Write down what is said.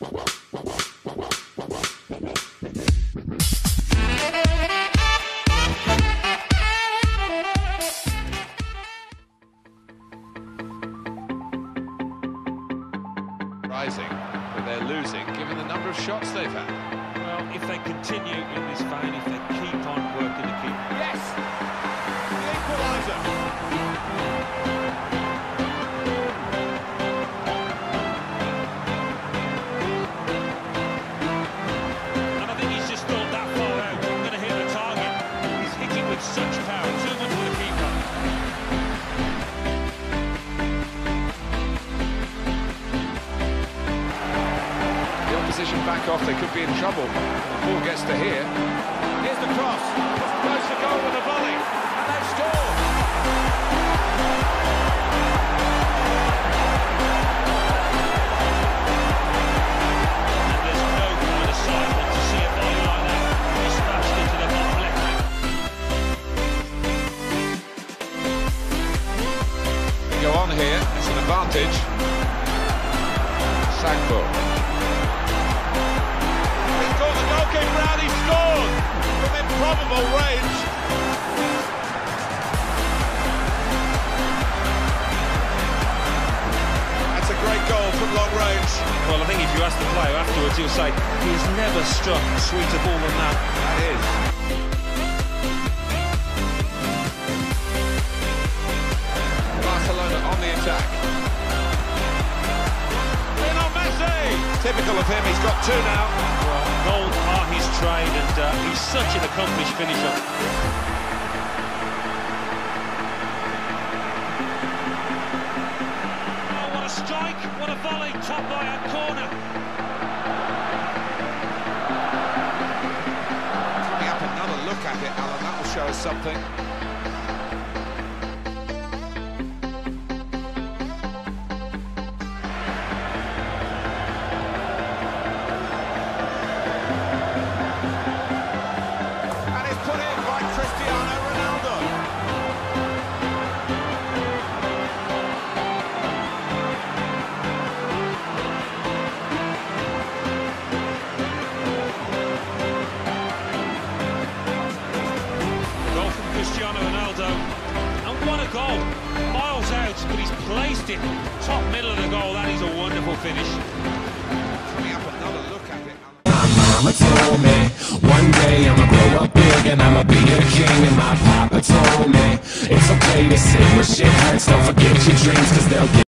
Rising, but they're losing given the number of shots they've had. Well, if they continue in this vein, if they keep on working the keep. Yes! The equaliser! And I think he's just thought that far out. I'm going to hit the target. He's hitting with such power, too much for the keeper. Position back off, they could be in trouble. The ball gets to here. Here's the cross. Goes to goal with a volley. And they've scored. And there's no kind of sight to see a volley like that. He smashed into the bottom left hand. Go on here. It's an advantage. Sagbo. Brown, he scored from improbable range. That's a great goal from long range. Well, I think if you ask the player afterwards, he'll say he's never struck a sweeter ball than that. That is. Barcelona on the attack. Lionel Messi! Typical of him, he's got two now. Well, goals are his trade, and he's such an accomplished finisher. Oh, what a strike, what a volley, top right-hand corner. Coming up another look at it, Alan, that will show us something. Cristiano Ronaldo, and what a goal! Miles out, but he's placed it top middle of the goal. That is a wonderful finish. Coming up another look at it. My mama told me one day I'ma grow up big and I'ma be a king, and my papa told me it's okay to sit where shit hurts. Don't forget your dreams, 'cause they'll get